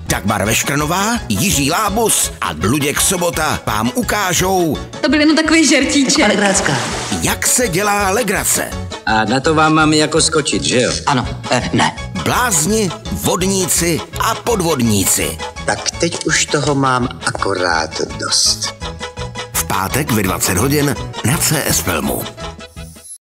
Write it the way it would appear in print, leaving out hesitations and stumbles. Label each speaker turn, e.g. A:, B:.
A: Dagmar Veškrnová, Jiří Lábus a Luděk Sobota vám ukážou...
B: To byl jenom takový žertíček.
C: Alegrácka.
A: Jak se dělá legrace.
D: A na to vám mám jako skočit, že jo?
C: Ano, ne.
A: Blázni, vodníci a podvodníci.
E: Tak teď už toho mám akorát dost.
A: V pátek ve 20 hodin na CS Filmu.